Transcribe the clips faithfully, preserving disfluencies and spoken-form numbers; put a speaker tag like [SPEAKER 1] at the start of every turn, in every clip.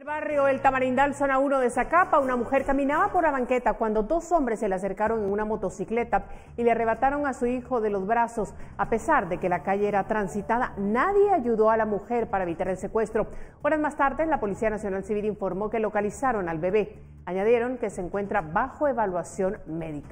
[SPEAKER 1] Barrio El Tamarindal, zona uno de Zacapa, una mujer caminaba por la banqueta cuando dos hombres se le acercaron en una motocicleta y le arrebataron a su hijo de los brazos. A pesar de que la calle era transitada, nadie ayudó a la mujer para evitar el secuestro. Horas más tarde, la Policía Nacional Civil informó que localizaron al bebé. Añadieron que se encuentra bajo evaluación médica.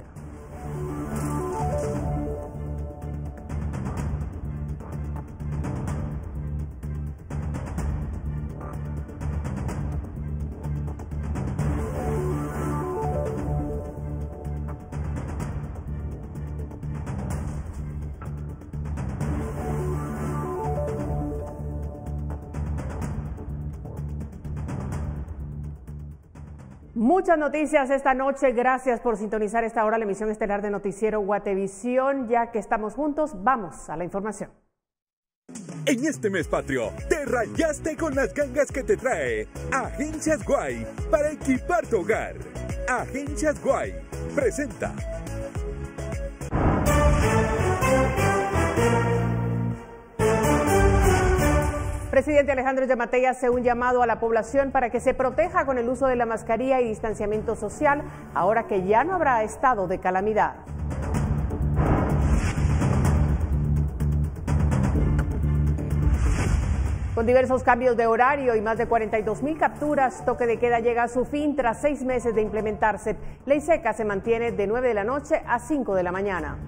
[SPEAKER 1] Muchas noticias esta noche, gracias por sintonizar esta hora la emisión estelar de Noticiero Guatevisión. Ya que estamos juntos, vamos a la información.
[SPEAKER 2] En este mes patrio, te rayaste con las gangas que te trae Agencias Guay para equipar tu hogar. Agencias Guay presenta.
[SPEAKER 1] Presidente Alejandro Yamatei hace un llamado a la población para que se proteja con el uso de la mascarilla y distanciamiento social, ahora que ya no habrá estado de calamidad. Con diversos cambios de horario y más de cuarenta y dos mil capturas, toque de queda llega a su fin tras seis meses de implementarse. Ley seca se mantiene de nueve de la noche a cinco de la mañana.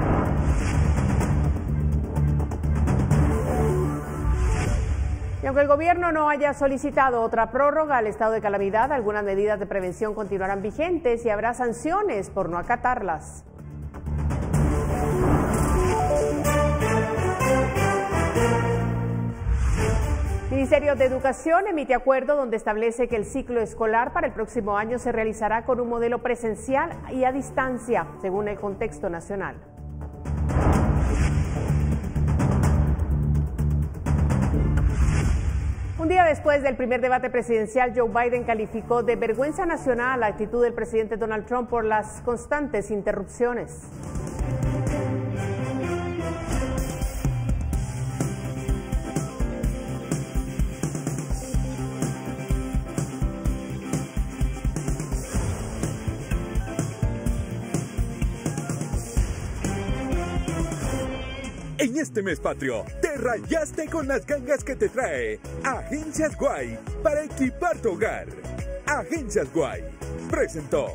[SPEAKER 1] Y aunque el gobierno no haya solicitado otra prórroga al estado de calamidad, algunas medidas de prevención continuarán vigentes y habrá sanciones por no acatarlas. El Ministerio de Educación emite acuerdo donde establece que el ciclo escolar para el próximo año se realizará con un modelo presencial y a distancia, según el contexto nacional. Un día después del primer debate presidencial, Joe Biden calificó de vergüenza nacional la actitud del presidente Donald Trump por las constantes interrupciones.
[SPEAKER 2] En este mes patrio, te rayaste con las gangas que te trae Agencias Guay para equipar tu hogar. Agencias Guay presentó.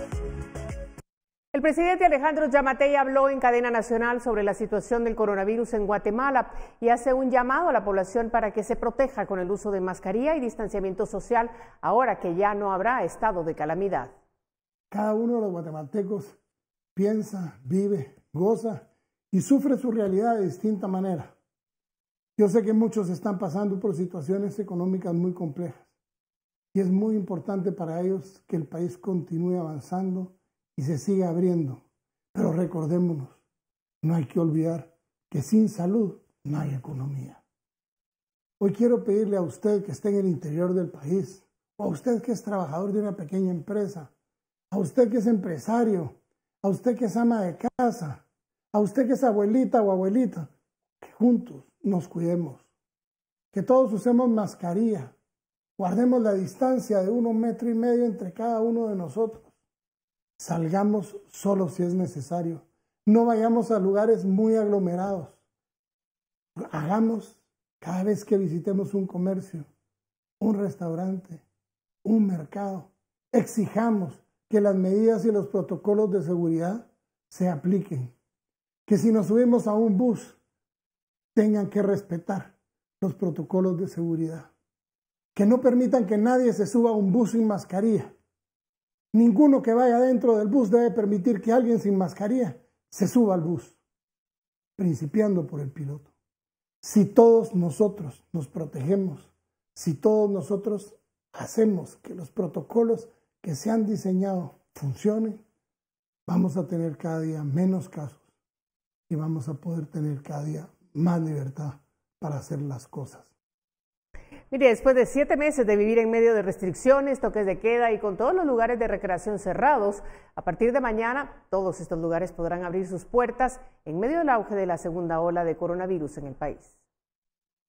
[SPEAKER 1] El presidente Alejandro Yamatei habló en cadena nacional sobre la situación del coronavirus en Guatemala y hace un llamado a la población para que se proteja con el uso de mascarilla y distanciamiento social, ahora que ya no habrá estado de calamidad.
[SPEAKER 3] Cada uno de los guatemaltecos piensa, vive, goza y sufre su realidad de distinta manera. Yo sé que muchos están pasando por situaciones económicas muy complejas y es muy importante para ellos que el país continúe avanzando y se siga abriendo. Pero recordémonos, no hay que olvidar que sin salud no hay economía. Hoy quiero pedirle a usted que esté en el interior del país, o a usted que es trabajador de una pequeña empresa, a usted que es empresario, a usted que es ama de casa, a usted que es abuelita o abuelita, que juntos nos cuidemos, que todos usemos mascarilla, guardemos la distancia de uno metro y medio entre cada uno de nosotros, salgamos solo si es necesario, no vayamos a lugares muy aglomerados, hagamos cada vez que visitemos un comercio, un restaurante, un mercado, exijamos que las medidas y los protocolos de seguridad se apliquen. Que si nos subimos a un bus, tengan que respetar los protocolos de seguridad. Que no permitan que nadie se suba a un bus sin mascarilla. Ninguno que vaya dentro del bus debe permitir que alguien sin mascarilla se suba al bus, principiando por el piloto. Si todos nosotros nos protegemos, si todos nosotros hacemos que los protocolos que se han diseñado funcionen, vamos a tener cada día menos casos. Y vamos a poder tener cada día más libertad para hacer las cosas.
[SPEAKER 1] Mire, después de siete meses de vivir en medio de restricciones, toques de queda y con todos los lugares de recreación cerrados, a partir de mañana todos estos lugares podrán abrir sus puertas en medio del auge de la segunda ola de coronavirus en el país.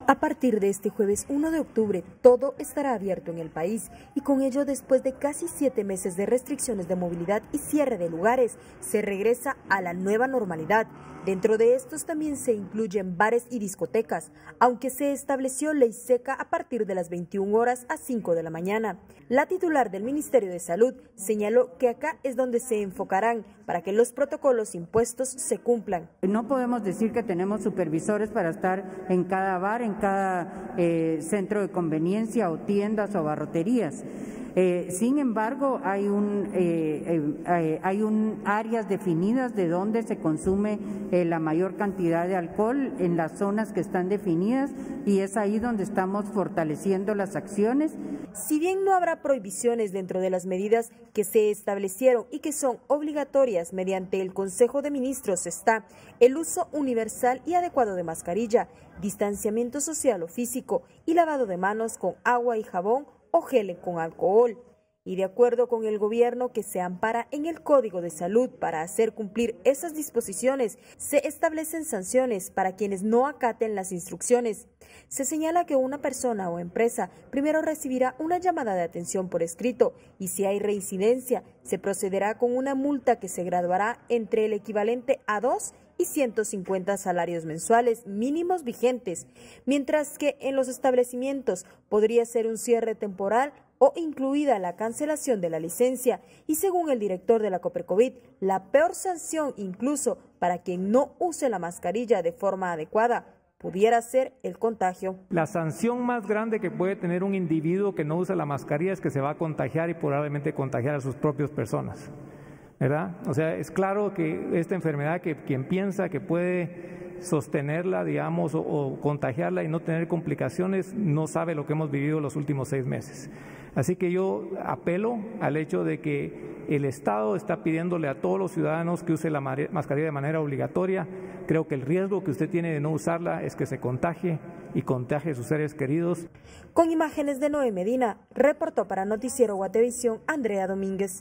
[SPEAKER 4] A partir de este jueves uno de octubre, todo estará abierto en el país y con ello, después de casi siete meses de restricciones de movilidad y cierre de lugares, se regresa a la nueva normalidad. Dentro de estos también se incluyen bares y discotecas, aunque se estableció ley seca a partir de las veintiuna horas a cinco de la mañana. La titular del Ministerio de Salud señaló que acá es donde se enfocarán para que los protocolos impuestos se cumplan.
[SPEAKER 5] No podemos decir que tenemos supervisores para estar en cada bar, en cada eh, centro de conveniencia o tiendas o barroterías. Eh, sin embargo, hay un eh, eh, hay un áreas definidas de donde se consume eh, la mayor cantidad de alcohol en las zonas que están definidas y es ahí donde estamos fortaleciendo las acciones.
[SPEAKER 4] Si bien no habrá prohibiciones dentro de las medidas que se establecieron y que son obligatorias mediante el Consejo de Ministros, está el uso universal y adecuado de mascarilla, distanciamiento social o físico y lavado de manos con agua y jabón o gel con alcohol. Y de acuerdo con el gobierno, que se ampara en el Código de Salud para hacer cumplir esas disposiciones, se establecen sanciones para quienes no acaten las instrucciones. Se señala que una persona o empresa primero recibirá una llamada de atención por escrito y si hay reincidencia, se procederá con una multa que se graduará entre el equivalente a dos y ciento cincuenta salarios mensuales mínimos vigentes, mientras que en los establecimientos podría ser un cierre temporal o incluida la cancelación de la licencia y según el director de la Coprecovid, la peor sanción incluso para quien no use la mascarilla de forma adecuada pudiera ser el contagio.
[SPEAKER 6] La sanción más grande que puede tener un individuo que no usa la mascarilla es que se va a contagiar y probablemente contagiar a sus propias personas, ¿verdad? O sea, es claro que esta enfermedad, que quien piensa que puede sostenerla, digamos, o, o contagiarla y no tener complicaciones, no sabe lo que hemos vivido los últimos seis meses. Así que yo apelo al hecho de que el Estado está pidiéndole a todos los ciudadanos que use la mascarilla de manera obligatoria. Creo que el riesgo que usted tiene de no usarla es que se contagie y contagie a sus seres queridos.
[SPEAKER 4] Con imágenes de Noé Medina, reportó para Noticiero Guatevisión Andrea Domínguez.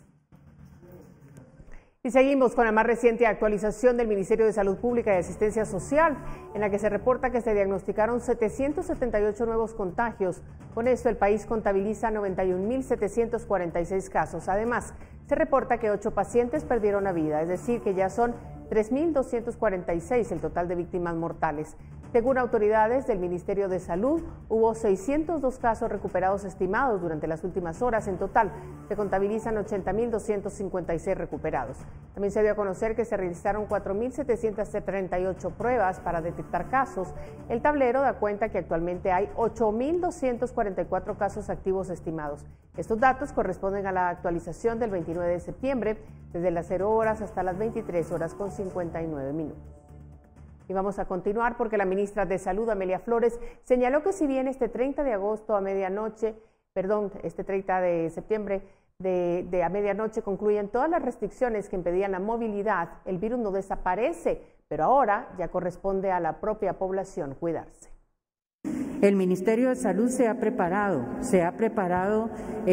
[SPEAKER 1] Y seguimos con la más reciente actualización del Ministerio de Salud Pública y Asistencia Social, en la que se reporta que se diagnosticaron setecientos setenta y ocho nuevos contagios. Con esto, el país contabiliza noventa y un mil setecientos cuarenta y seis casos. Además, se reporta que ocho pacientes perdieron la vida, es decir, que ya son tres mil doscientos cuarenta y seis el total de víctimas mortales. Según autoridades del Ministerio de Salud, hubo seiscientos dos casos recuperados estimados durante las últimas horas. En total, se contabilizan ochenta mil doscientos cincuenta y seis recuperados. También se dio a conocer que se realizaron cuatro mil setecientos treinta y ocho pruebas para detectar casos. El tablero da cuenta que actualmente hay ocho mil doscientos cuarenta y cuatro casos activos estimados. Estos datos corresponden a la actualización del veintinueve de septiembre, desde las cero horas hasta las veintitrés horas con cincuenta y nueve minutos. Y vamos a continuar porque la ministra de Salud, Amelia Flores, señaló que si bien este treinta de agosto a medianoche, perdón, este treinta de septiembre de, de a medianoche concluyen todas las restricciones que impedían la movilidad, el virus no desaparece, pero ahora ya corresponde a la propia población cuidarse.
[SPEAKER 5] El Ministerio de Salud se ha preparado, se ha preparado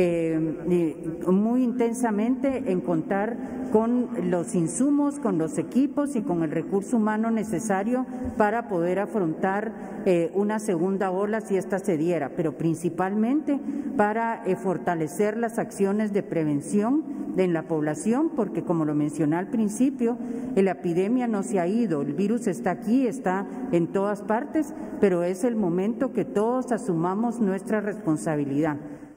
[SPEAKER 5] eh, muy intensamente en contar con los insumos, con los equipos y con el recurso humano necesario para poder afrontar eh, una segunda ola si esta se diera, pero principalmente para eh, fortalecer las acciones de prevención en la población, porque como lo mencioné al principio, la epidemia no se ha ido, el virus está aquí, está en todas partes, pero es el momento que todos asumamos nuestra responsabilidad.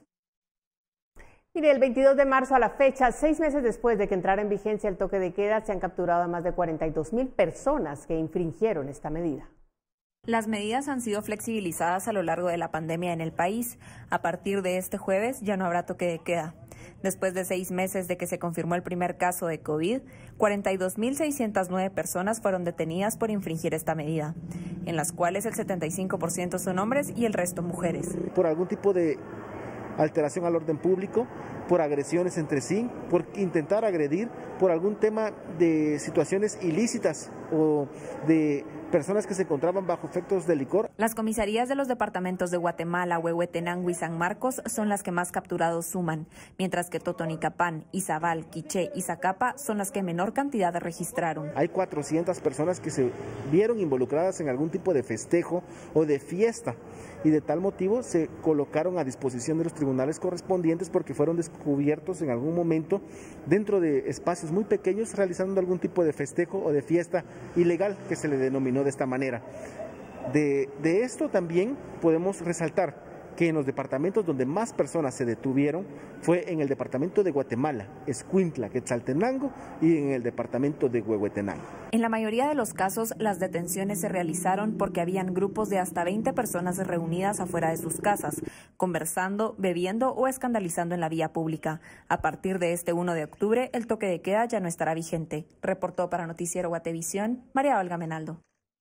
[SPEAKER 1] Mire, el veintidós de marzo a la fecha, seis meses después de que entrara en vigencia el toque de queda, se han capturado a más de cuarenta y dos mil personas que infringieron esta medida.
[SPEAKER 7] Las medidas han sido flexibilizadas a lo largo de la pandemia en el país. A partir de este jueves ya no habrá toque de queda. Después de seis meses de que se confirmó el primer caso de COVID, cuarenta y dos mil seiscientas nueve personas fueron detenidas por infringir esta medida, en las cuales el setenta y cinco por ciento son hombres y el resto mujeres.
[SPEAKER 8] Por algún tipo de alteración al orden público, por agresiones entre sí, por intentar agredir, por algún tema de situaciones ilícitas o de personas que se encontraban bajo efectos de licor.
[SPEAKER 7] Las comisarías de los departamentos de Guatemala, Huehuetenango y San Marcos son las que más capturados suman, mientras que Totonicapán, Izabal, Quiché y Zacapa son las que menor cantidad registraron.
[SPEAKER 8] Hay cuatrocientas personas que se vieron involucradas en algún tipo de festejo o de fiesta y de tal motivo se colocaron a disposición de los tribunales correspondientes porque fueron descubiertos en algún momento dentro de espacios muy pequeños realizando algún tipo de festejo o de fiesta ilegal que se le denominó de esta manera. De, de esto también podemos resaltar que en los departamentos donde más personas se detuvieron fue en el departamento de Guatemala, Escuintla, Quetzaltenango y en el departamento de Huehuetenango.
[SPEAKER 7] En la mayoría de los casos, las detenciones se realizaron porque habían grupos de hasta veinte personas reunidas afuera de sus casas, conversando, bebiendo o escandalizando en la vía pública. A partir de este uno de octubre, el toque de queda ya no estará vigente. Reportó para Noticiero Guatevisión, María Olga Menaldo.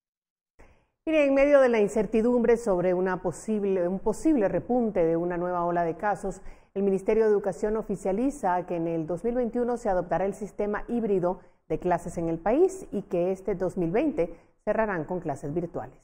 [SPEAKER 1] Mire, en medio de la incertidumbre sobre una posible, un posible repunte de una nueva ola de casos, el Ministerio de Educación oficializa que en el dos mil veintiuno se adoptará el sistema híbrido de clases en el país y que este dos mil veinte cerrarán con clases virtuales.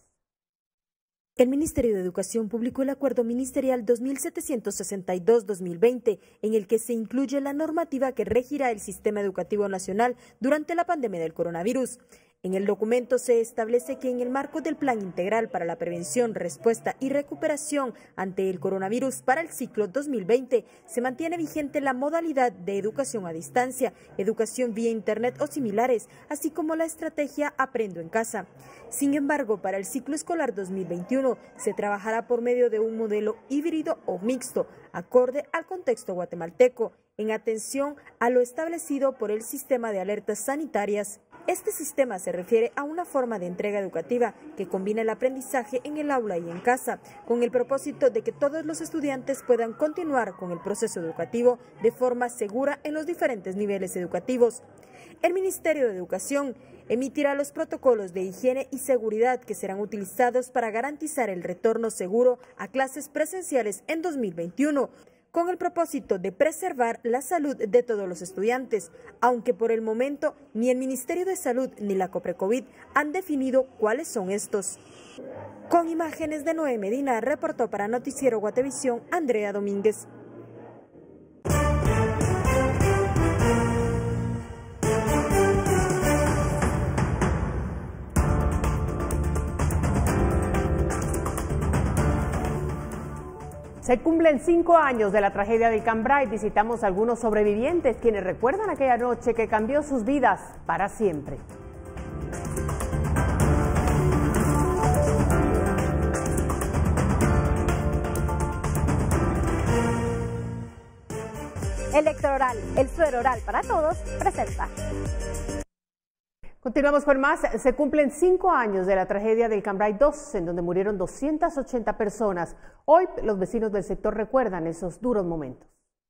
[SPEAKER 4] El Ministerio de Educación publicó el Acuerdo Ministerial dos mil setecientos sesenta y dos dos mil veinte, en el que se incluye la normativa que regirá el sistema educativo nacional durante la pandemia del coronavirus. En el documento se establece que en el marco del Plan Integral para la Prevención, Respuesta y Recuperación ante el coronavirus para el ciclo dos mil veinte, se mantiene vigente la modalidad de educación a distancia, educación vía Internet o similares, así como la estrategia Aprendo en Casa. Sin embargo, para el ciclo escolar dos mil veintiuno se trabajará por medio de un modelo híbrido o mixto, acorde al contexto guatemalteco, en atención a lo establecido por el Sistema de Alertas Sanitarias. Este sistema se refiere a una forma de entrega educativa que combina el aprendizaje en el aula y en casa, con el propósito de que todos los estudiantes puedan continuar con el proceso educativo de forma segura en los diferentes niveles educativos. El Ministerio de Educación emitirá los protocolos de higiene y seguridad que serán utilizados para garantizar el retorno seguro a clases presenciales en dos mil veintiuno. Con el propósito de preservar la salud de todos los estudiantes, aunque por el momento ni el Ministerio de Salud ni la Coprecovid han definido cuáles son estos. Con imágenes de Noé Medina, reportó para Noticiero Guatevisión, Andrea Domínguez.
[SPEAKER 1] Se cumplen cinco años de la tragedia del Cambrai. Visitamos a algunos sobrevivientes quienes recuerdan aquella noche que cambió sus vidas para siempre.
[SPEAKER 9] Electroral, el suero oral para todos, presenta.
[SPEAKER 1] Continuamos con más. Se cumplen cinco años de la tragedia del Cambrai dos, en donde murieron doscientas ochenta personas. Hoy los vecinos del sector recuerdan esos duros momentos.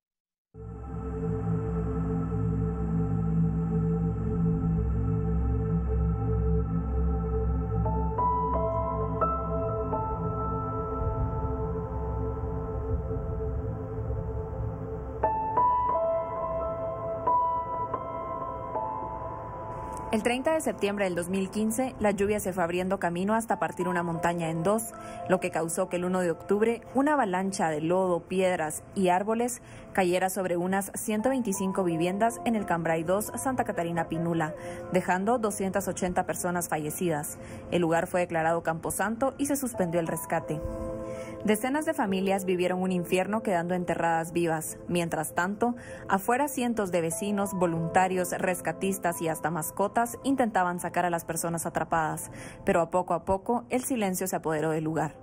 [SPEAKER 7] El treinta de septiembre del dos mil quince, la lluvia se fue abriendo camino hasta partir una montaña en dos, lo que causó que el uno de octubre una avalancha de lodo, piedras y árboles cayera sobre unas ciento veinticinco viviendas en el Cambrai dos, Santa Catarina Pinula, dejando doscientas ochenta personas fallecidas. El lugar fue declarado camposanto y se suspendió el rescate. Decenas de familias vivieron un infierno quedando enterradas vivas. Mientras tanto, afuera cientos de vecinos, voluntarios, rescatistas y hasta mascotas intentaban sacar a las personas atrapadas, pero a poco a poco el silencio se apoderó del lugar.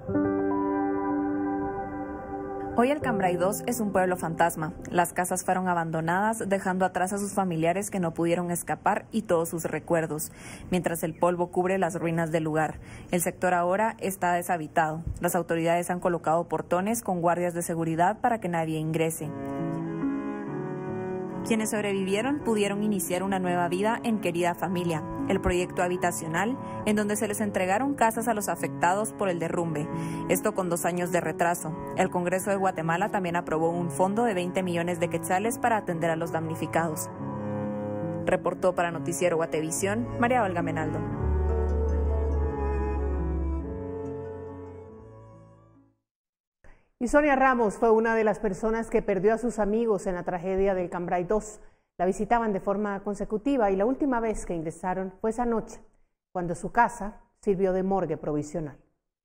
[SPEAKER 7] Hoy el Cambrai dos es un pueblo fantasma. Las casas fueron abandonadas, dejando atrás a sus familiares que no pudieron escapar y todos sus recuerdos, mientras el polvo cubre las ruinas del lugar. El sector ahora está deshabitado. Las autoridades han colocado portones con guardias de seguridad para que nadie ingrese. Quienes sobrevivieron pudieron iniciar una nueva vida en Querida Familia, el proyecto habitacional en donde se les entregaron casas a los afectados por el derrumbe, esto con dos años de retraso. El Congreso de Guatemala también aprobó un fondo de veinte millones de quetzales para atender a los damnificados. Reportó para Noticiero Guatevisión, María Olga Menaldo.
[SPEAKER 1] Y Sonia Ramos fue una de las personas que perdió a sus amigos en la tragedia del Cambrai dos. La visitaban de forma consecutiva y la última vez que ingresaron fue esa noche, cuando su casa sirvió de morgue provisional.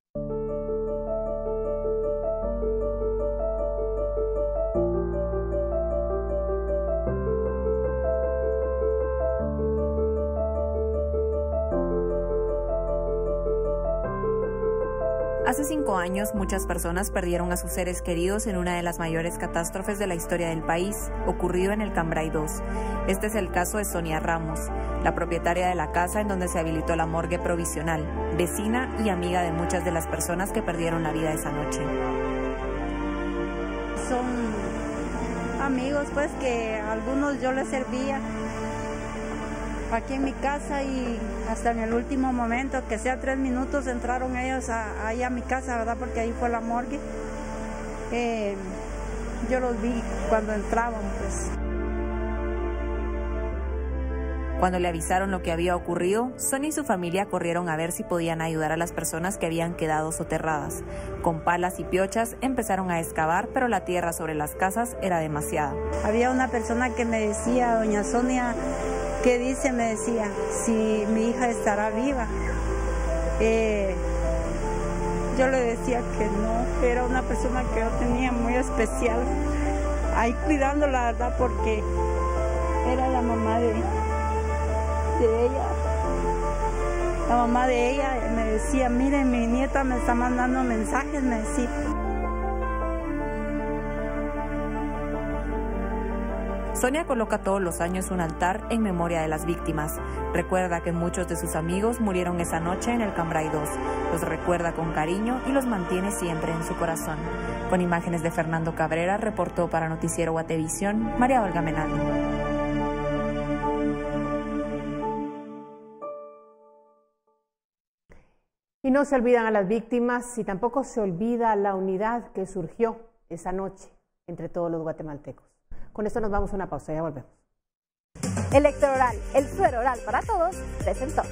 [SPEAKER 7] Hace cinco años, muchas personas perdieron a sus seres queridos en una de las mayores catástrofes de la historia del país, ocurrido en el Cambrai dos. Este es el caso de Sonia Ramos, la propietaria de la casa en donde se habilitó la morgue provisional, vecina y amiga de muchas de las personas que perdieron la vida esa noche.
[SPEAKER 10] Son amigos, pues, que a algunos yo les servía aquí en mi casa y hasta en el último momento, que sea tres minutos, entraron ellos a, ahí a mi casa, ¿verdad? Porque ahí fue la morgue. Eh, yo los vi cuando entraban, pues.
[SPEAKER 7] Cuando le avisaron lo que había ocurrido, Sonia y su familia corrieron a ver si podían ayudar a las personas que habían quedado soterradas. Con palas y piochas empezaron a excavar, pero la tierra sobre las casas era demasiada.
[SPEAKER 10] Había una persona que me decía, doña Sonia, ¿qué dice? Me decía, si mi hija estará viva. Eh, yo le decía que no, era una persona que yo tenía muy especial, ahí cuidándola, la verdad, porque era la mamá de, de ella. La mamá de ella me decía, miren, mi nieta me está mandando mensajes, me decía.
[SPEAKER 7] Sonia coloca todos los años un altar en memoria de las víctimas. Recuerda que muchos de sus amigos murieron esa noche en el Cambrai dos. Los recuerda con cariño y los mantiene siempre en su corazón. Con imágenes de Fernando Cabrera, reportó para Noticiero Guatevisión, María Olga Menaldo.
[SPEAKER 1] Y no se olvidan a las víctimas y tampoco se olvida la unidad que surgió esa noche entre todos los guatemaltecos. Con esto nos vamos a una pausa, ya volvemos.
[SPEAKER 9] Electroral, el suero oral para todos, presentó.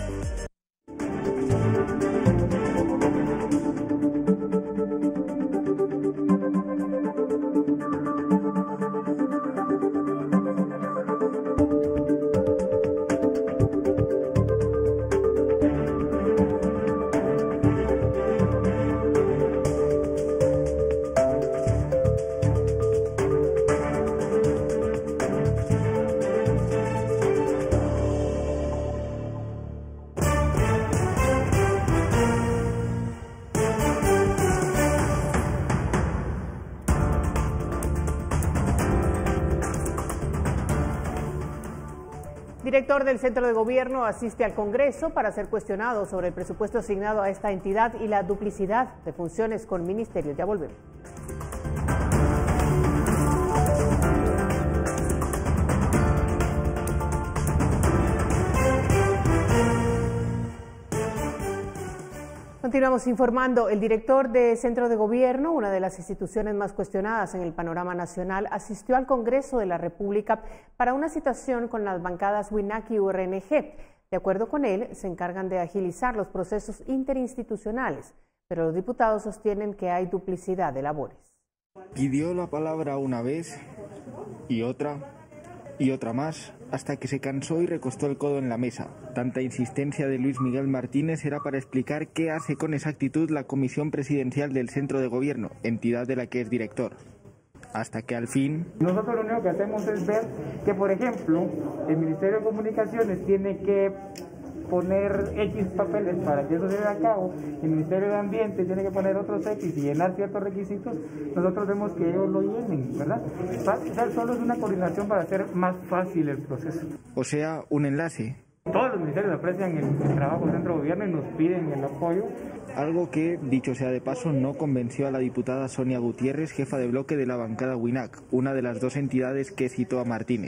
[SPEAKER 1] Director del Centro de Gobierno asiste al Congreso para ser cuestionado sobre el presupuesto asignado a esta entidad y la duplicidad de funciones con ministerios. Ya volvemos. Continuamos informando. El director del Centro de Gobierno, una de las instituciones más cuestionadas en el panorama nacional, asistió al Congreso de la República para una citación con las bancadas WINAC y U R N G. De acuerdo con él, se encargan de agilizar los procesos interinstitucionales, pero los diputados sostienen que hay duplicidad de labores.
[SPEAKER 11] Pidió la palabra una vez y otra y otra más, hasta que se cansó y recostó el codo en la mesa. Tanta insistencia de Luis Miguel Martínez era para explicar qué hace con exactitud la Comisión Presidencial del Centro de Gobierno, entidad de la que es director. Hasta que al fin...
[SPEAKER 12] Nosotros lo único que hacemos es ver que, por ejemplo, el Ministerio de Comunicaciones tiene que poner X papeles para que eso se lleve a cabo, el Ministerio de Ambiente tiene que poner otros X y llenar ciertos requisitos, nosotros vemos que ellos lo llenen, ¿verdad? O sea, solo es una coordinación para hacer más fácil el proceso.
[SPEAKER 11] O sea, un enlace.
[SPEAKER 12] Todos los ministerios aprecian el, el trabajo del Centro de Gobierno y nos piden el apoyo.
[SPEAKER 11] Algo que, dicho sea de paso, no convenció a la diputada Sonia Gutiérrez, jefa de bloque de la bancada WINAC, una de las dos entidades que citó a Martínez.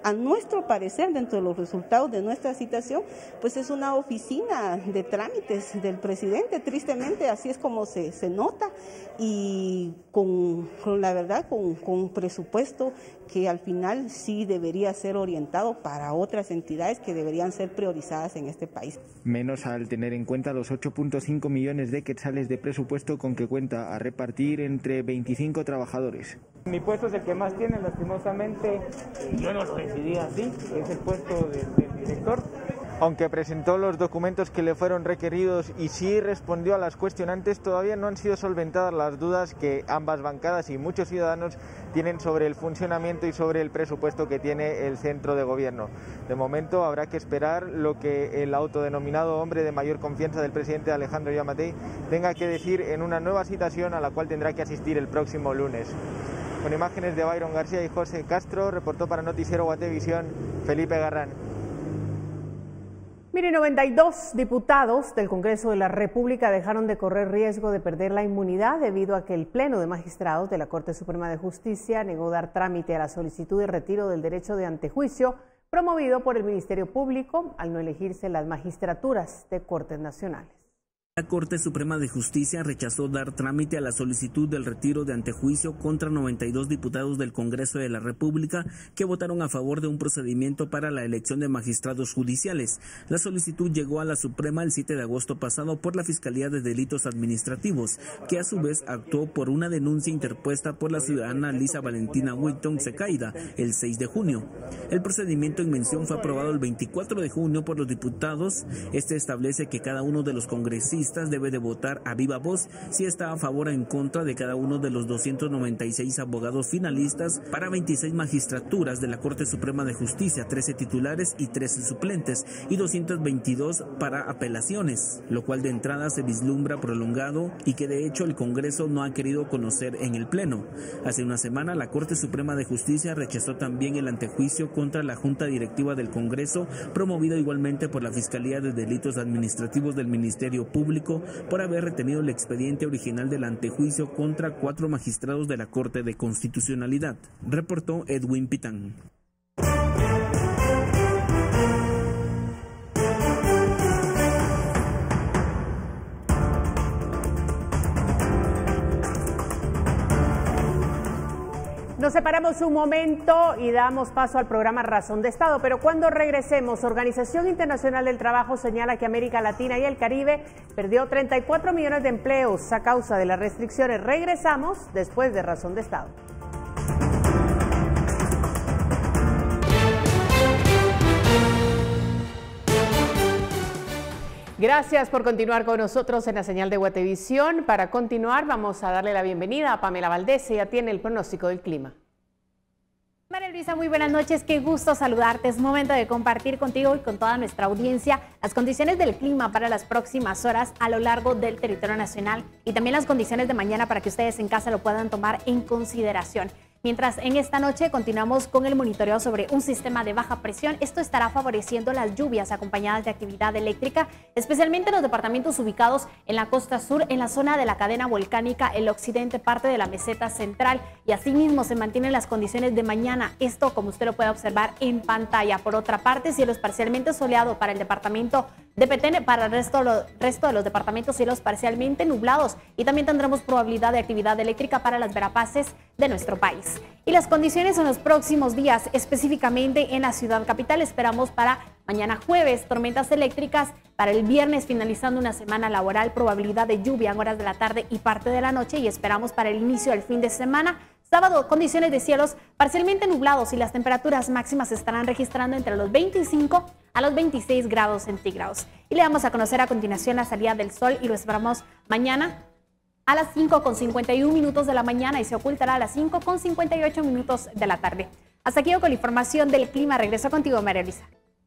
[SPEAKER 13] a nuestro parecer, dentro de los resultados de nuestra citación, pues es una oficina de trámites del presidente, tristemente así es como se, se nota, y con, con la verdad, con, con un presupuesto que al final sí debería ser orientado para otras entidades que deberían ser priorizadas en este país.
[SPEAKER 11] Menos al tener en cuenta los ocho punto cinco millones de quetzales de presupuesto con que cuenta a repartir entre veinticinco trabajadores.
[SPEAKER 12] Mi puesto es el que más tiene, lastimosamente, yo no lo decidí así, es el puesto del, del director.
[SPEAKER 11] Aunque presentó los documentos que le fueron requeridos y sí respondió a las cuestionantes, todavía no han sido solventadas las dudas que ambas bancadas y muchos ciudadanos tienen sobre el funcionamiento y sobre el presupuesto que tiene el centro de gobierno. De momento habrá que esperar lo que el autodenominado hombre de mayor confianza del presidente Alejandro Yamatei tenga que decir en una nueva citación a la cual tendrá que asistir el próximo lunes. Con imágenes de Byron García y José Castro, reportó para Noticiero Guatevisión, Felipe Garrán.
[SPEAKER 1] Mire, noventa y dos diputados del Congreso de la República dejaron de correr riesgo de perder la inmunidad debido a que el Pleno de Magistrados de la Corte Suprema de Justicia negó dar trámite a la solicitud de retiro del derecho de antejuicio promovido por el Ministerio Público al no elegirse las magistraturas de Cortes Nacionales.
[SPEAKER 14] La Corte Suprema de Justicia rechazó dar trámite a la solicitud del retiro de antejuicio contra noventa y dos diputados del Congreso de la República que votaron a favor de un procedimiento para la elección de magistrados judiciales. La solicitud llegó a la Suprema el siete de agosto pasado por la Fiscalía de Delitos Administrativos, que a su vez actuó por una denuncia interpuesta por la ciudadana Lisa Valentina Whitton Secaida el seis de junio. El procedimiento en mención fue aprobado el veinticuatro de junio por los diputados. Este establece que cada uno de los congresistas debe de votar a viva voz si está a favor o en contra de cada uno de los doscientos noventa y seis abogados finalistas para veintiséis magistraturas de la Corte Suprema de Justicia, trece titulares y trece suplentes y doscientos veintidós para apelaciones, lo cual de entrada se vislumbra prolongado y que de hecho el Congreso no ha querido conocer en el Pleno. Hace una semana la Corte Suprema de Justicia rechazó también el antejuicio contra la Junta Directiva del Congreso, promovido igualmente por la Fiscalía de Delitos Administrativos del Ministerio Público por haber retenido el expediente original del antejuicio contra cuatro magistrados de la Corte de Constitucionalidad, reportó Edwin Pitán.
[SPEAKER 1] Nos separamos un momento y damos paso al programa Razón de Estado, pero cuando regresemos, Organización Internacional del Trabajo señala que América Latina y el Caribe perdió treinta y cuatro millones de empleos a causa de las restricciones. Regresamos después de Razón de Estado. Gracias por continuar con nosotros en la señal de Guatevisión. Para continuar, vamos a darle la bienvenida a Pamela Valdés. Ella tiene el pronóstico del clima.
[SPEAKER 15] María Luisa, muy buenas noches, qué gusto saludarte. Es momento de compartir contigo y con toda nuestra audiencia las condiciones del clima para las próximas horas a lo largo del territorio nacional y también las condiciones de mañana para que ustedes en casa lo puedan tomar en consideración. Mientras en esta noche continuamos con el monitoreo sobre un sistema de baja presión, esto estará favoreciendo las lluvias acompañadas de actividad eléctrica, especialmente en los departamentos ubicados en la costa sur, en la zona de la cadena volcánica, el occidente, parte de la meseta central, y asimismo se mantienen las condiciones de mañana, esto como usted lo puede observar en pantalla. Por otra parte, cielos parcialmente soleados para el departamento de Petén, para el resto, lo, resto de los departamentos cielos parcialmente nublados, y también tendremos probabilidad de actividad eléctrica para las Verapaces de nuestro país. Y las condiciones en los próximos días, específicamente en la ciudad capital, esperamos para mañana jueves tormentas eléctricas, para el viernes finalizando una semana laboral probabilidad de lluvia en horas de la tarde y parte de la noche, y esperamos para el inicio del fin de semana sábado condiciones de cielos parcialmente nublados y las temperaturas máximas se estarán registrando entre los veinticinco a los veintiséis grados centígrados. Y le vamos a conocer a continuación la salida del sol y lo esperamos mañana a las cinco con cincuenta y un minutos de la mañana y se ocultará a las cinco con cincuenta y ocho minutos de la tarde. Hasta aquí con la información del clima. Regreso contigo, María Luisa.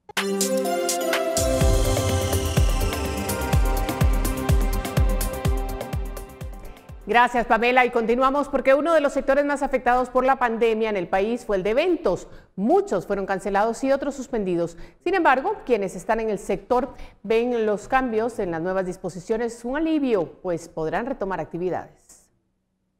[SPEAKER 1] Gracias, Pamela. Y continuamos porque uno de los sectores más afectados por la pandemia en el país fue el de eventos. Muchos fueron cancelados y otros suspendidos. Sin embargo, quienes están en el sector ven los cambios en las nuevas disposiciones un alivio, pues podrán retomar actividades.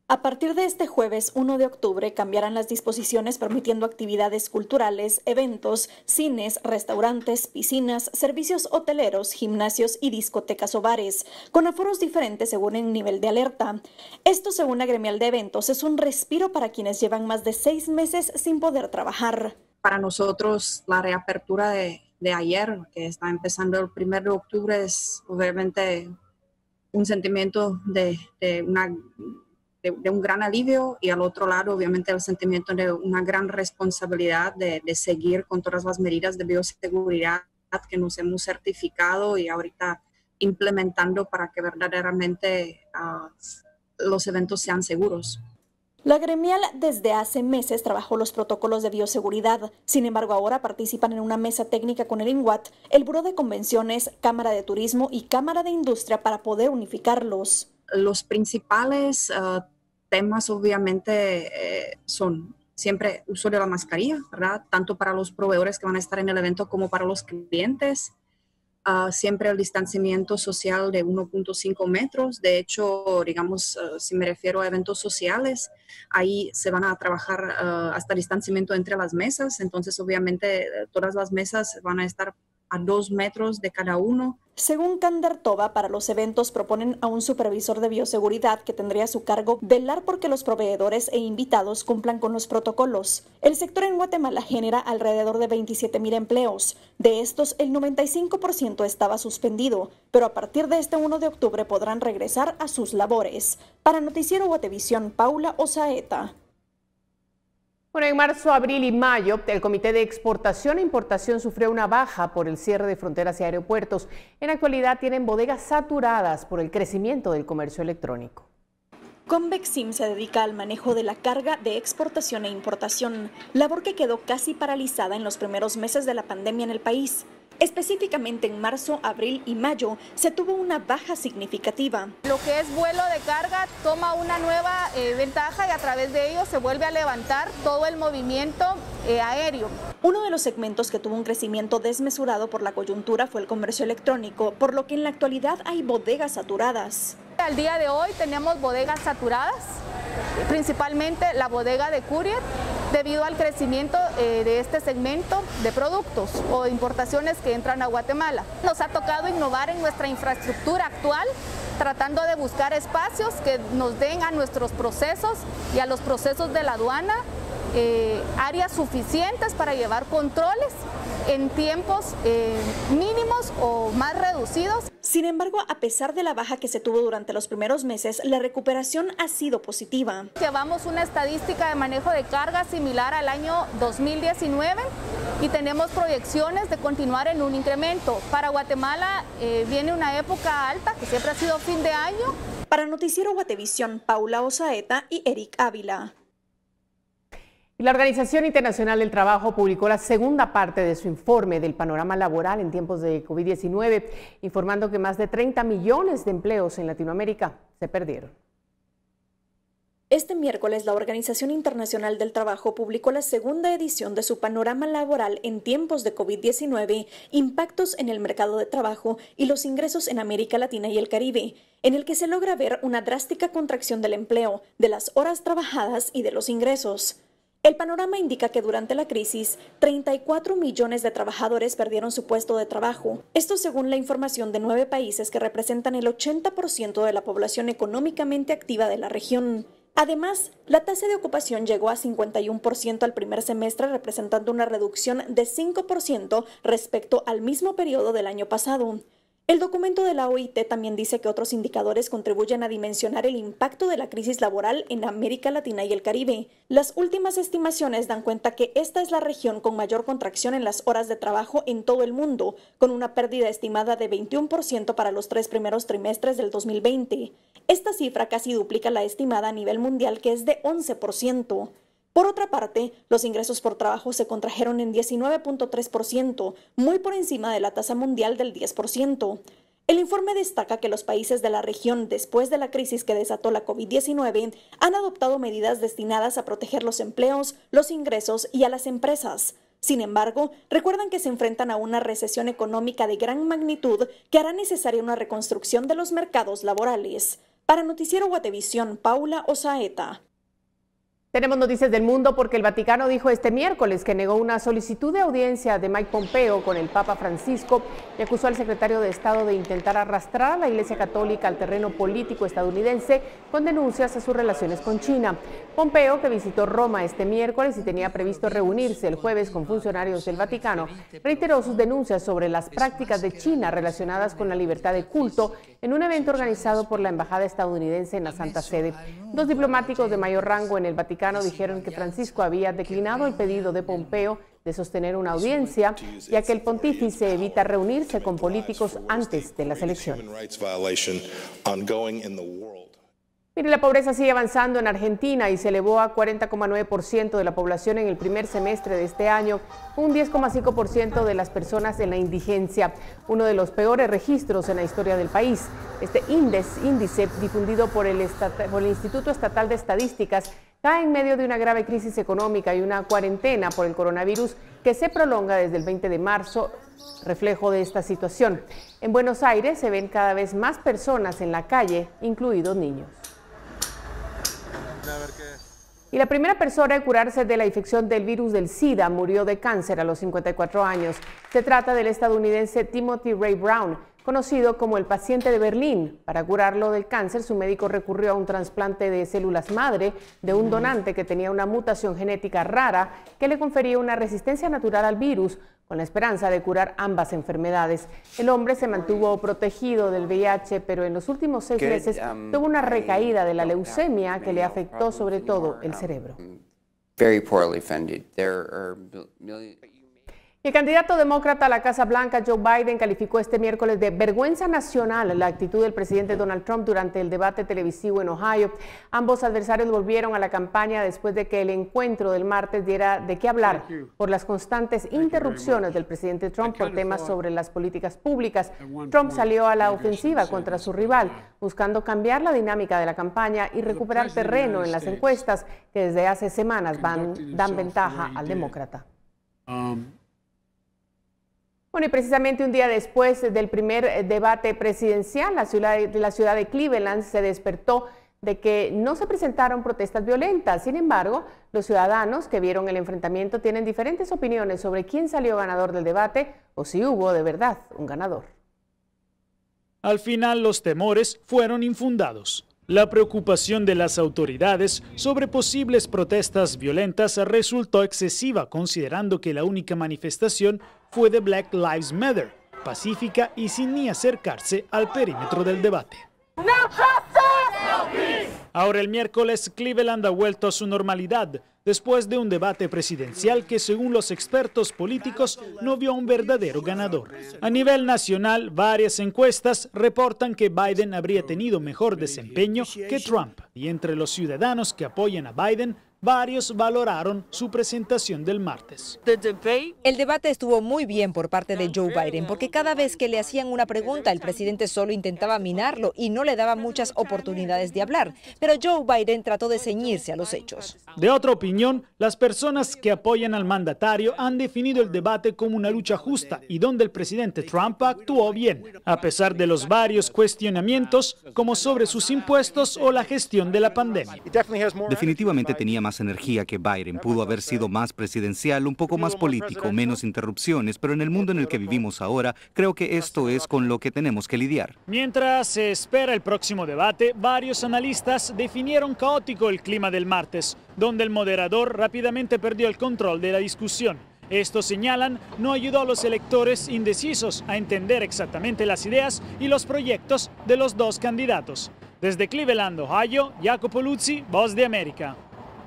[SPEAKER 16] A partir de este jueves uno de octubre cambiarán las disposiciones permitiendo actividades culturales, eventos, cines, restaurantes, piscinas, servicios hoteleros, gimnasios y discotecas o bares, con aforos diferentes según el nivel de alerta. Esto, según la gremial de eventos, es un respiro para quienes llevan más de seis meses sin poder trabajar.
[SPEAKER 17] Para nosotros, la reapertura de, de ayer, que está empezando el primero de octubre, es obviamente un sentimiento de, de una... De, de un gran alivio, y al otro lado obviamente el sentimiento de una gran responsabilidad de, de seguir con todas las medidas de bioseguridad que nos hemos certificado y ahorita implementando para que verdaderamente uh, los eventos sean seguros.
[SPEAKER 16] La gremial desde hace meses trabajó los protocolos de bioseguridad. Sin embargo, ahora participan en una mesa técnica con el INWAT, el Buró de Convenciones, Cámara de Turismo y Cámara de Industria para poder unificarlos.
[SPEAKER 17] Los principales uh, temas obviamente eh, son siempre uso de la mascarilla, ¿verdad? Tanto para los proveedores que van a estar en el evento como para los clientes. Uh, siempre el distanciamiento social de uno punto cinco metros. De hecho, digamos, uh, si me refiero a eventos sociales, ahí se van a trabajar uh, hasta distanciamiento entre las mesas. Entonces, obviamente, todas las mesas van a estar a dos metros de cada uno.
[SPEAKER 16] Según Kander Toba, para los eventos proponen a un supervisor de bioseguridad que tendría a su cargo velar porque los proveedores e invitados cumplan con los protocolos. El sector en Guatemala genera alrededor de veintisiete mil empleos. De estos, el noventa y cinco por ciento estaba suspendido, pero a partir de este uno de octubre podrán regresar a sus labores. Para Noticiero Guatevisión, Paula Osaeta.
[SPEAKER 1] Bueno, en marzo, abril y mayo, el Comité de Exportación e Importación sufrió una baja por el cierre de fronteras y aeropuertos. En la actualidad tienen bodegas saturadas por el crecimiento del comercio electrónico.
[SPEAKER 16] Convexim se dedica al manejo de la carga de exportación e importación, labor que quedó casi paralizada en los primeros meses de la pandemia en el país. Específicamente en marzo, abril y mayo se tuvo una baja significativa.
[SPEAKER 18] Lo que es vuelo de carga toma una nueva eh, ventaja y a través de ello se vuelve a levantar todo el movimiento eh, aéreo.
[SPEAKER 16] Uno de los segmentos que tuvo un crecimiento desmesurado por la coyuntura fue el comercio electrónico, por lo que en la actualidad hay bodegas saturadas.
[SPEAKER 18] Al día de hoy tenemos bodegas saturadas, principalmente la bodega de Courier, debido al crecimiento eh, de este segmento de productos o importaciones que entran a Guatemala. Nos ha tocado innovar en nuestra infraestructura actual, tratando de buscar espacios que nos den a nuestros procesos y a los procesos de la aduana eh, áreas suficientes para llevar controles en tiempos eh, mínimos o más reducidos.
[SPEAKER 16] Sin embargo, a pesar de la baja que se tuvo durante los primeros meses, la recuperación ha sido positiva.
[SPEAKER 18] Llevamos una estadística de manejo de carga similar al año dos mil diecinueve y tenemos proyecciones de continuar en un incremento. Para Guatemala eh, viene una época alta, que siempre ha sido fin de año.
[SPEAKER 16] Para Noticiero Guatevisión, Paula Osaeta y Eric Ávila.
[SPEAKER 1] La Organización Internacional del Trabajo publicó la segunda parte de su informe del panorama laboral en tiempos de COVID diecinueve, informando que más de treinta millones de empleos en Latinoamérica se perdieron.
[SPEAKER 16] Este miércoles, la Organización Internacional del Trabajo publicó la segunda edición de su panorama laboral en tiempos de COVID diecinueve, impactos en el mercado de trabajo y los ingresos en América Latina y el Caribe, en el que se logra ver una drástica contracción del empleo, de las horas trabajadas y de los ingresos. El panorama indica que durante la crisis, treinta y cuatro millones de trabajadores perdieron su puesto de trabajo. Esto según la información de nueve países que representan el ochenta por ciento de la población económicamente activa de la región. Además, la tasa de ocupación llegó a cincuenta y uno por ciento al primer semestre, representando una reducción de cinco por ciento respecto al mismo periodo del año pasado. El documento de la O I T también dice que otros indicadores contribuyen a dimensionar el impacto de la crisis laboral en América Latina y el Caribe. Las últimas estimaciones dan cuenta que esta es la región con mayor contracción en las horas de trabajo en todo el mundo, con una pérdida estimada de veintiuno por ciento para los tres primeros trimestres del dos mil veinte. Esta cifra casi duplica la estimada a nivel mundial, que es de once por ciento. Por otra parte, los ingresos por trabajo se contrajeron en diecinueve punto tres por ciento, muy por encima de la tasa mundial del diez por ciento. El informe destaca que los países de la región, después de la crisis que desató la COVID diecinueve, han adoptado medidas destinadas a proteger los empleos, los ingresos y a las empresas. Sin embargo, recuerdan que se enfrentan a una recesión económica de gran magnitud que hará necesaria una reconstrucción de los mercados laborales. Para Noticiero Guatevisión, Paula Osaeta.
[SPEAKER 1] Tenemos noticias del mundo porque el Vaticano dijo este miércoles que negó una solicitud de audiencia de Mike Pompeo con el Papa Francisco y acusó al secretario de Estado de intentar arrastrar a la Iglesia Católica al terreno político estadounidense con denuncias a sus relaciones con China. Pompeo, que visitó Roma este miércoles y tenía previsto reunirse el jueves con funcionarios del Vaticano, reiteró sus denuncias sobre las prácticas de China relacionadas con la libertad de culto en un evento organizado por la Embajada estadounidense en la Santa Sede. Dos diplomáticos de mayor rango en el Vaticano dijeron que Francisco había declinado el pedido de Pompeo de sostener una audiencia, ya que el pontífice evita reunirse con políticos antes de las elecciones. Mire, la pobreza sigue avanzando en Argentina y se elevó a cuarenta coma nueve por ciento de la población en el primer semestre de este año, un diez coma cinco por ciento de las personas en la indigencia, uno de los peores registros en la historia del país. Este índice, índice difundido por el, por el Instituto Estatal de Estadísticas, cae en medio de una grave crisis económica y una cuarentena por el coronavirus que se prolonga desde el veinte de marzo, reflejo de esta situación. En Buenos Aires se ven cada vez más personas en la calle, incluidos niños. Y la primera persona en curarse de la infección del virus del SIDA murió de cáncer a los cincuenta y cuatro años. Se trata del estadounidense Timothy Ray Brown, conocido como el paciente de Berlín. Para curarlo del cáncer, su médico recurrió a un trasplante de células madre de un donante que tenía una mutación genética rara que le confería una resistencia natural al virus, con la esperanza de curar ambas enfermedades. El hombre se mantuvo protegido del V I H, pero en los últimos seis meses tuvo una recaída de la leucemia que le afectó sobre todo el cerebro. El candidato demócrata a la Casa Blanca, Joe Biden, calificó este miércoles de vergüenza nacional la actitud del presidente Donald Trump durante el debate televisivo en Ohio. Ambos adversarios volvieron a la campaña después de que el encuentro del martes diera de qué hablar por las constantes interrupciones del presidente Trump por temas sobre las políticas públicas. Trump salió a la ofensiva contra su rival, buscando cambiar la dinámica de la campaña y recuperar terreno en las encuestas que desde hace semanas van, dan ventaja al demócrata. Bueno, y precisamente un día después del primer debate presidencial, la ciudad, de, la ciudad de Cleveland se despertó de que no se presentaron protestas violentas. Sin embargo, los ciudadanos que vieron el enfrentamiento tienen diferentes opiniones sobre quién salió ganador del debate o si hubo de verdad un ganador.
[SPEAKER 19] Al final, los temores fueron infundados. La preocupación de las autoridades sobre posibles protestas violentas resultó excesiva, considerando que la única manifestación fue de Black Lives Matter, pacífica y sin ni acercarse al perímetro del debate. Ahora el miércoles, Cleveland ha vuelto a su normalidad, después de un debate presidencial que, según los expertos políticos, no vio a un verdadero ganador. A nivel nacional, varias encuestas reportan que Biden habría tenido mejor desempeño que Trump. Y entre los ciudadanos que apoyan a Biden, varios valoraron su presentación del martes.
[SPEAKER 20] El debate estuvo muy bien por parte de Joe Biden, porque cada vez que le hacían una pregunta, el presidente solo intentaba minarlo y no le daba muchas oportunidades de hablar. Pero Joe Biden trató de ceñirse a los hechos.
[SPEAKER 19] De otra opinión, las personas que apoyan al mandatario han definido el debate como una lucha justa y donde el presidente Trump actuó bien, a pesar de los varios cuestionamientos, como sobre sus impuestos o la gestión de la pandemia.
[SPEAKER 21] Definitivamente tenía más energía que Biden, pudo haber sido más presidencial, un poco más político, menos interrupciones, pero en el mundo en el que vivimos ahora, creo que esto es con lo que tenemos que lidiar.
[SPEAKER 19] Mientras se espera el próximo debate, varios analistas definieron caótico el clima del martes, donde el moderador rápidamente perdió el control de la discusión. Estos señalan no ayudó a los electores indecisos a entender exactamente las ideas y los proyectos de los dos candidatos. Desde Cleveland, Ohio, Jacopo Luzzi, Voz de América.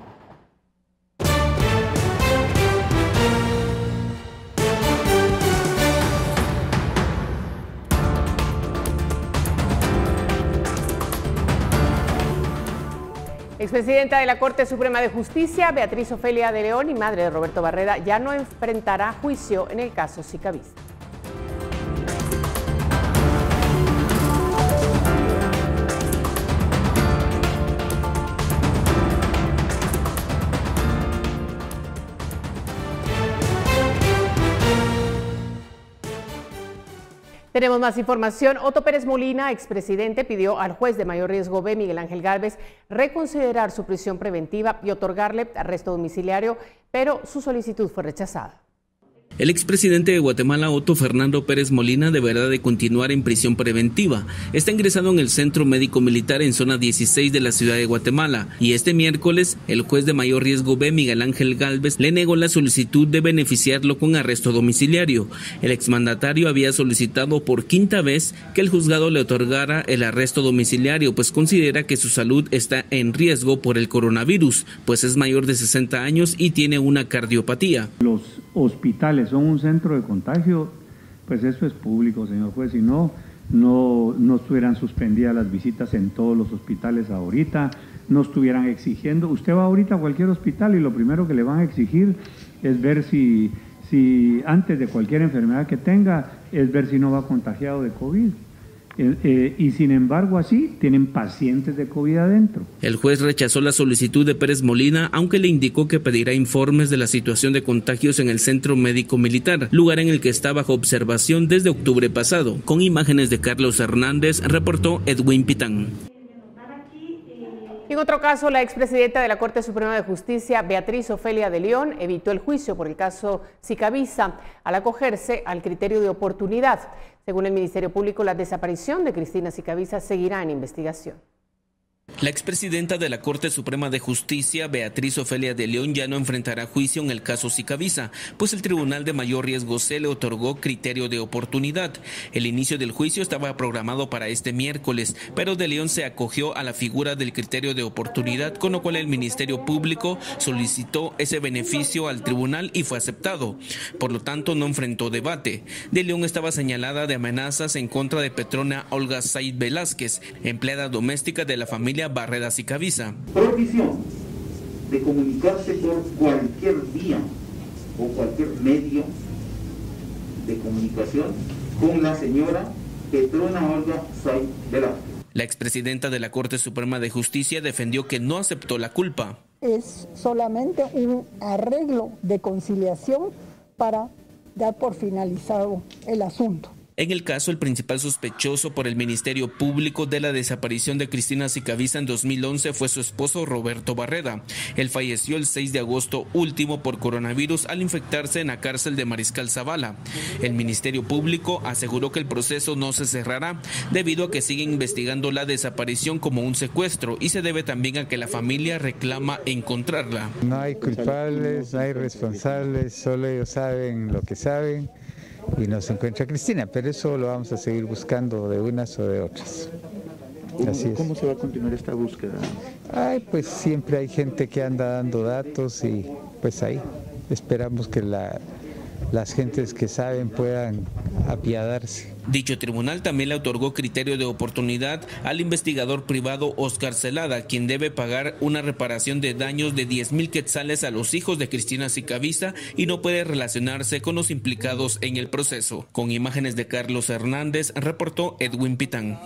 [SPEAKER 1] Expresidenta de la Corte Suprema de Justicia, Beatriz Ofelia de León, y madre de Roberto Barreda, ya no enfrentará juicio en el caso Zika Vista. Tenemos más información. Otto Pérez Molina, expresidente, pidió al juez de mayor riesgo B, Miguel Ángel Gálvez, reconsiderar su prisión preventiva y otorgarle arresto domiciliario, pero su solicitud fue rechazada.
[SPEAKER 14] El expresidente de Guatemala, Otto Fernando Pérez Molina, deberá de continuar en prisión preventiva. Está ingresado en el Centro Médico Militar en zona dieciséis de la ciudad de Guatemala y este miércoles el juez de mayor riesgo B, Miguel Ángel Gálvez, le negó la solicitud de beneficiarlo con arresto domiciliario. El exmandatario había solicitado por quinta vez que el juzgado le otorgara el arresto domiciliario, pues considera que su salud está en riesgo por el coronavirus, pues es mayor de sesenta años y tiene una cardiopatía.
[SPEAKER 2] Los hospitales son un centro de contagio, pues eso es público, señor juez, si no, no, no estuvieran suspendidas las visitas en todos los hospitales ahorita, no estuvieran exigiendo. Usted va ahorita a cualquier hospital y lo primero que le van a exigir es ver si, si antes de cualquier enfermedad que tenga, es ver si no va contagiado de COVID. Eh, eh, y sin embargo así tienen pacientes de COVID adentro.
[SPEAKER 14] El juez rechazó la solicitud de Pérez Molina, aunque le indicó que pedirá informes de la situación de contagios en el Centro Médico Militar, lugar en el que está bajo observación desde octubre pasado. Con imágenes de Carlos Hernández, reportó Edwin Pitán.
[SPEAKER 1] En otro caso, la expresidenta de la Corte Suprema de Justicia, Beatriz Ofelia de León, evitó el juicio por el caso Sicavisa al acogerse al criterio de oportunidad. Según el Ministerio Público, la desaparición de Cristina Sicavisa seguirá en investigación.
[SPEAKER 14] La expresidenta de la Corte Suprema de Justicia, Beatriz Ofelia de León, ya no enfrentará juicio en el caso Sicavisa, pues el Tribunal de Mayor Riesgo C le otorgó criterio de oportunidad. El inicio del juicio estaba programado para este miércoles, pero de León se acogió a la figura del criterio de oportunidad, con lo cual el Ministerio Público solicitó ese beneficio al tribunal y fue aceptado. Por lo tanto, no enfrentó debate. De León estaba señalada de amenazas en contra de Petrona Olga Said Velázquez, empleada doméstica de la familia Barreda Sicavisa.
[SPEAKER 22] Prohibición de comunicarse por cualquier vía o cualquier medio de comunicación con la señora Petrona Olga Said Velázquez.
[SPEAKER 14] La expresidenta de la Corte Suprema de Justicia defendió que no aceptó la culpa.
[SPEAKER 23] Es solamente un arreglo de conciliación para dar por finalizado el asunto.
[SPEAKER 14] En el caso, el principal sospechoso por el Ministerio Público de la desaparición de Cristina Sicavisa en dos mil once fue su esposo Roberto Barreda. Él falleció el seis de agosto último por coronavirus al infectarse en la cárcel de Mariscal Zavala. El Ministerio Público aseguró que el proceso no se cerrará debido a que siguen investigando la desaparición como un secuestro y se debe también a que la familia reclama encontrarla.
[SPEAKER 24] No hay culpables, no hay responsables, solo ellos saben lo que saben. Y no se encuentra Cristina, pero eso lo vamos a seguir buscando de unas o de otras.
[SPEAKER 22] Así es. ¿Cómo se va a continuar esta búsqueda?
[SPEAKER 24] Ay, pues siempre hay gente que anda dando datos y pues ahí esperamos que la, las gentes que saben puedan apiadarse.
[SPEAKER 14] Dicho tribunal también le otorgó criterio de oportunidad al investigador privado Oscar Celada, quien debe pagar una reparación de daños de diez mil quetzales a los hijos de Cristina Sicavisa y no puede relacionarse con los implicados en el proceso. Con imágenes de Carlos Hernández, reportó Edwin Pitán.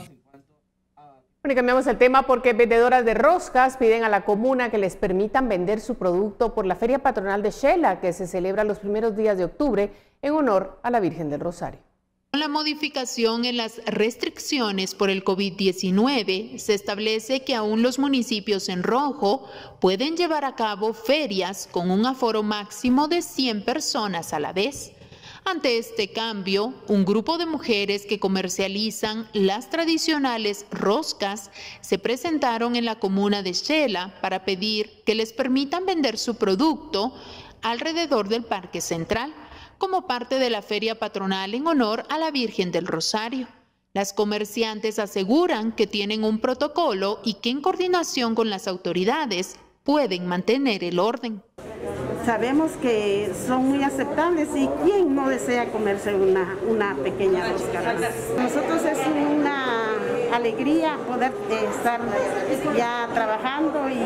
[SPEAKER 1] Bueno, y cambiamos el tema porque vendedoras de roscas piden a la comuna que les permitan vender su producto por la Feria Patronal de Xela, que se celebra los primeros días de octubre en honor a la Virgen del Rosario.
[SPEAKER 25] Con la modificación en las restricciones por el COVID diecinueve, se establece que aún los municipios en rojo pueden llevar a cabo ferias con un aforo máximo de cien personas a la vez. Ante este cambio, un grupo de mujeres que comercializan las tradicionales roscas se presentaron en la comuna de Xela para pedir que les permitan vender su producto alrededor del Parque Central, como parte de la feria patronal en honor a la Virgen del Rosario. Las comerciantes aseguran que tienen un protocolo y que en coordinación con las autoridades pueden mantener el orden.
[SPEAKER 26] Sabemos que son muy aceptables y quién no desea comerse una, una pequeña rosca. Nosotros es una alegría poder eh, estar ya trabajando y,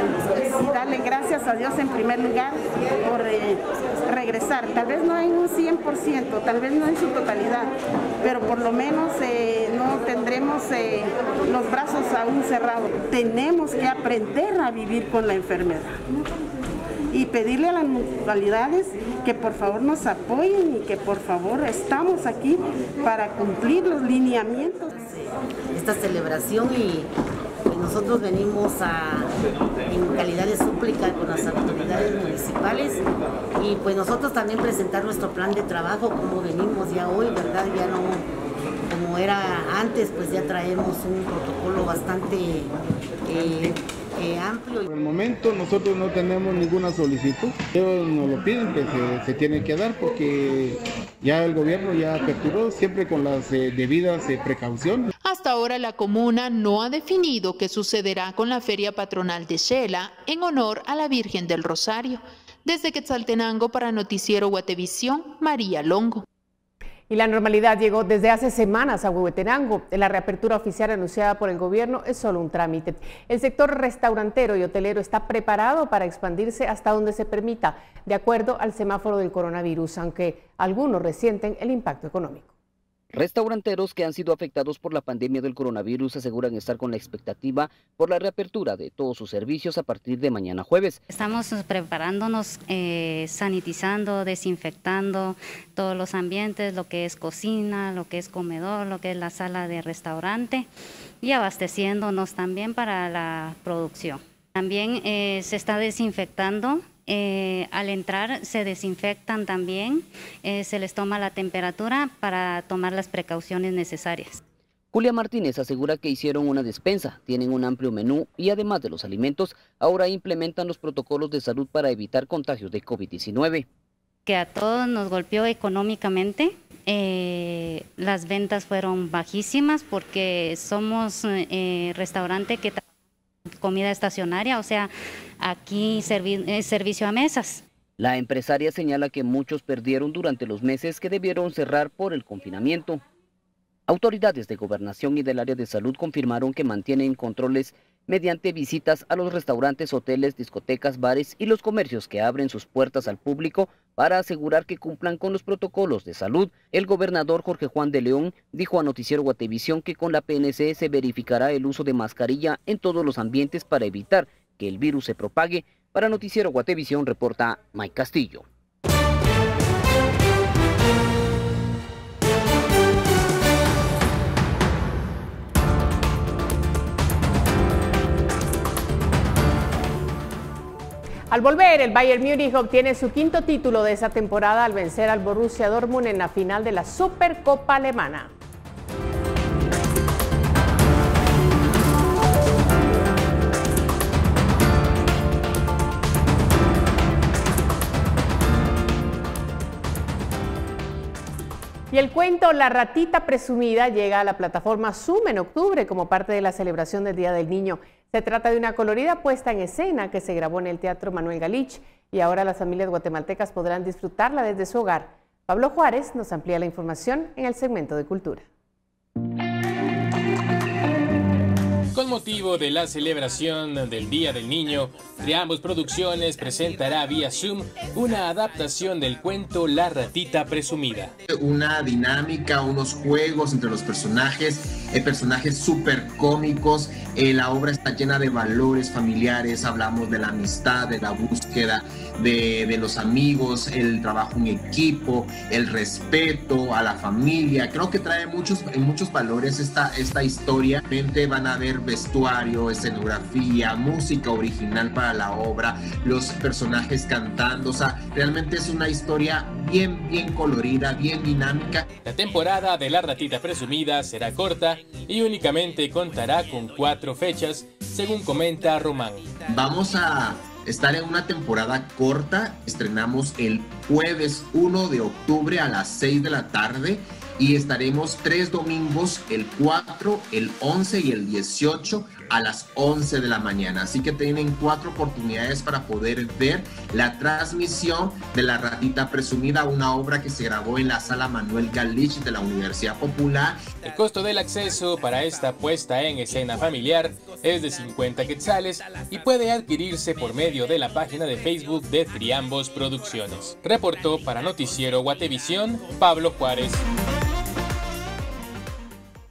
[SPEAKER 26] y darle gracias a Dios en primer lugar por eh, regresar, tal vez no en un cien por ciento, tal vez no en su totalidad, pero por lo menos eh, no tendremos eh, los brazos aún cerrados. Tenemos que aprender a vivir con la enfermedad. y pedirle a las municipalidades que por favor nos apoyen y que por favor estamos aquí para cumplir los lineamientos.
[SPEAKER 3] Esta celebración y nosotros venimos a, en calidad de súplica con las autoridades municipales y pues nosotros también presentar nuestro plan de trabajo como venimos ya hoy, ¿verdad? Ya no como era antes, pues ya traemos un protocolo bastante eh, eh, amplio.
[SPEAKER 4] Por el momento nosotros no tenemos ninguna solicitud, ellos nos lo piden que se, se tiene que dar porque ya el gobierno ya aperturó siempre con las eh, debidas eh, precauciones.
[SPEAKER 25] Hasta ahora la comuna no ha definido qué sucederá con la feria patronal de Xela en honor a la Virgen del Rosario. Desde Quetzaltenango para Noticiero Guatevisión, María Longo.
[SPEAKER 1] Y la normalidad llegó desde hace semanas a Huehuetenango. La reapertura oficial anunciada por el gobierno es solo un trámite. El sector restaurantero y hotelero está preparado para expandirse hasta donde se permita, de acuerdo al semáforo del coronavirus, aunque algunos resienten el impacto económico.
[SPEAKER 5] Restauranteros que han sido afectados por la pandemia del coronavirus aseguran estar con la expectativa por la reapertura de todos sus servicios a partir de mañana jueves.
[SPEAKER 6] Estamos preparándonos, eh, sanitizando, desinfectando todos los ambientes, lo que es cocina, lo que es comedor, lo que es la sala de restaurante y abasteciéndonos también para la producción. También eh, se está desinfectando. Eh, al entrar se desinfectan también, eh, se les toma la temperatura para tomar las precauciones necesarias.
[SPEAKER 5] Julia Martínez asegura que hicieron una despensa, tienen un amplio menú y además de los alimentos, ahora implementan los protocolos de salud para evitar contagios de COVID diecinueve.
[SPEAKER 6] Que a todos nos golpeó económicamente, eh, las ventas fueron bajísimas porque somos eh, restaurante que comida estacionaria, o sea, aquí servi es servicio a mesas.
[SPEAKER 5] La empresaria señala que muchos perdieron durante los meses que debieron cerrar por el confinamiento. Autoridades de Gobernación y del área de salud confirmaron que mantienen controles mediante visitas a los restaurantes, hoteles, discotecas, bares y los comercios que abren sus puertas al público para asegurar que cumplan con los protocolos de salud. El gobernador Jorge Juan de León dijo a Noticiero Guatevisión que con la P N C se verificará el uso de mascarilla en todos los ambientes para evitar que el virus se propague. Para Noticiero Guatevisión reporta Mike Castillo.
[SPEAKER 1] Al volver, el Bayern Múnich obtiene su quinto título de esa temporada al vencer al Borussia Dortmund en la final de la Supercopa Alemana. Y el cuento La ratita presumida llega a la plataforma Zoom en octubre como parte de la celebración del Día del Niño. Se trata de una colorida puesta en escena que se grabó en el Teatro Manuel Galich y ahora las familias guatemaltecas podrán disfrutarla desde su hogar. Pablo Juárez nos amplía la información en el segmento de Cultura.
[SPEAKER 8] Con motivo de la celebración del Día del Niño, Triambos Producciones presentará vía Zoom una adaptación del cuento La ratita presumida.
[SPEAKER 10] Una dinámica, unos juegos entre los personajes, eh, personajes súper cómicos. Eh, la obra está llena de valores familiares, hablamos de la amistad, de la búsqueda de, de los amigos, el trabajo en equipo, el respeto a la familia. Creo que trae muchos, muchos valores esta, esta historia. Realmente van a ver vestuario, escenografía, música original para la obra, los personajes cantando, o sea, realmente es una historia bien, bien colorida, bien dinámica.
[SPEAKER 8] La temporada de La ratita presumida será corta y únicamente contará con cuatro fechas, según comenta Román.
[SPEAKER 10] Vamos a estar en una temporada corta, estrenamos el jueves uno de octubre a las seis de la tarde y estaremos tres domingos, el cuatro, el once y el dieciocho a las once de la mañana. Así que tienen cuatro oportunidades para poder ver la transmisión de La ratita presumida, una obra que se grabó en la Sala Manuel Galich de la Universidad Popular.
[SPEAKER 8] El costo del acceso para esta puesta en escena familiar es de cincuenta quetzales y puede adquirirse por medio de la página de Facebook de Triambos Producciones. Reportó para Noticiero Guatevisión, Pablo Juárez.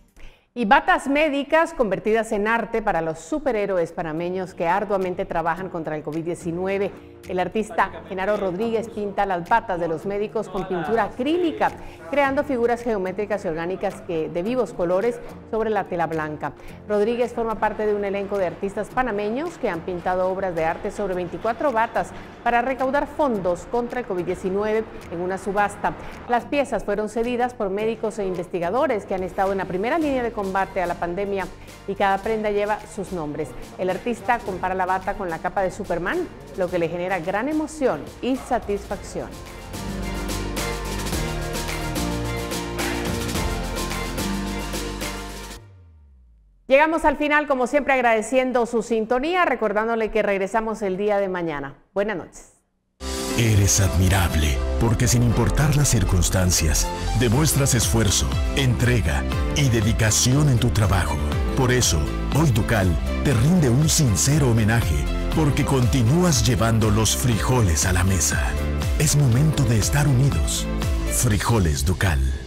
[SPEAKER 1] Y batas médicas convertidas en arte para los superhéroes panameños que arduamente trabajan contra el COVID diecinueve. El artista Genaro Rodríguez pinta las batas de los médicos con pintura acrílica, creando figuras geométricas y orgánicas que, de vivos colores sobre la tela blanca. Rodríguez forma parte de un elenco de artistas panameños que han pintado obras de arte sobre veinticuatro batas para recaudar fondos contra el COVID diecinueve en una subasta. Las piezas fueron cedidas por médicos e investigadores que han estado en la primera línea de combate a la pandemia y cada prenda lleva sus nombres. El artista compara la bata con la capa de Superman, lo que le genera gran emoción y satisfacción. Llegamos al final, como siempre, agradeciendo su sintonía, recordándole que regresamos el día de mañana. Buenas noches.
[SPEAKER 7] Eres admirable, porque sin importar las circunstancias, demuestras esfuerzo, entrega y dedicación en tu trabajo. Por eso, hoy Ducal te rinde un sincero homenaje, porque continúas llevando los frijoles a la mesa. Es momento de estar unidos. Frijoles Ducal.